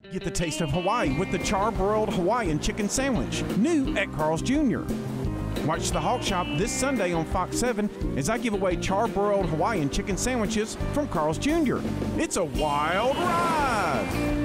Get the taste of Hawaii with the Charbroiled Hawaiian Chicken Sandwich, new at Carl's Jr. Watch the Hawk Shop this Sunday on Fox 7 as I give away Charbroiled Hawaiian Chicken Sandwiches from Carl's Jr. It's a wild ride!